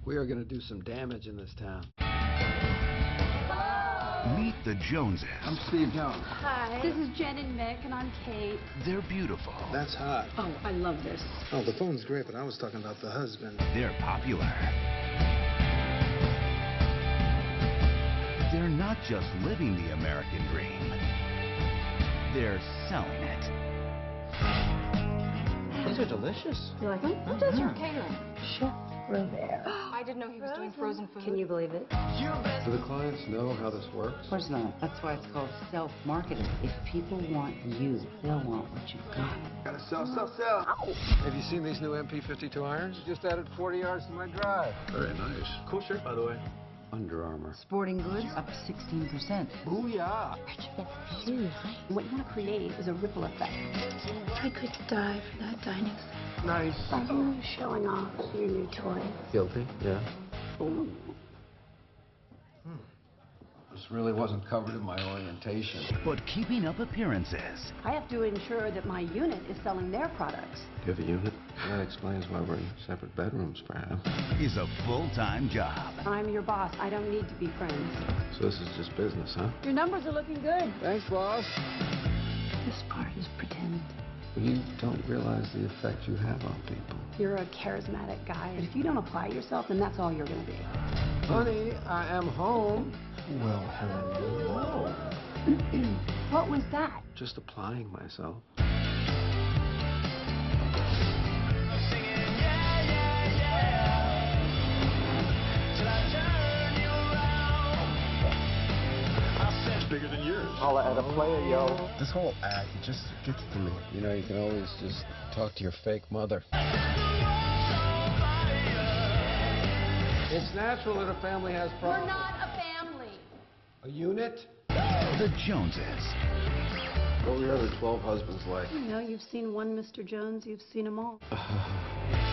We are going to do some damage in this town. Meet the Joneses. I'm Steve Jones. Hi. This is Jen and Mick, and I'm Kate. They're beautiful. That's hot. Oh, I love this. Oh, the phone's great, but I was talking about the husband. They're popular. They're not just living the American dream. They're selling it. These are delicious. You like them? Who does your catering? Chef Robert. I didn't know he was doing frozen food. Can you believe it? Do the clients know how this works? Of course not. That's why it's called self-marketing. If people want you, they'll want what you've got. Gotta sell. Ow. Have you seen these new MP52 irons? Just added 40 yards to my drive. Very nice. Cool shirt, by the way. Under Armour. Sporting goods up 16%. Booyah! What you want to create is a ripple effect. I could die for that dining set. Nice. Are you showing off your new toy? Guilty, yeah. Ooh. This really wasn't covered in my orientation. But keeping up appearances I have to ensure that my unit is selling their products. Do you have a unit? That explains why we're in separate bedrooms, perhaps. is a full-time job. I'm your boss. I don't need to be friends. So this is just business, huh? Your numbers are looking good. Thanks, boss. This part is pretend. You don't realize the effect you have on people. You're a charismatic guy, and if you don't apply yourself, then that's all you're going to be. Honey, I am home. Well, hello. What was that? Just applying myself. Bigger than yours. Holla at a player, yo. This whole act, it just gets to me. You know, you can always just talk to your fake mother. It's natural that a family has problems. We're not a family. A unit? The Joneses. What were your other 12 husbands like? You know, you've seen one Mr. Jones, you've seen them all.